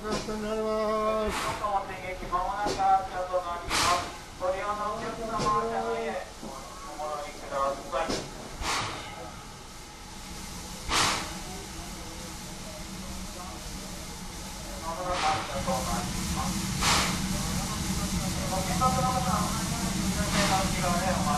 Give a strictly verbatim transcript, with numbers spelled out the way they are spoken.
くなります。まもなく発車となります。ご利用のお客様は車内へお戻りください。まもなく発車となります。ご見学の方は、お乗りの内側でお待ちください。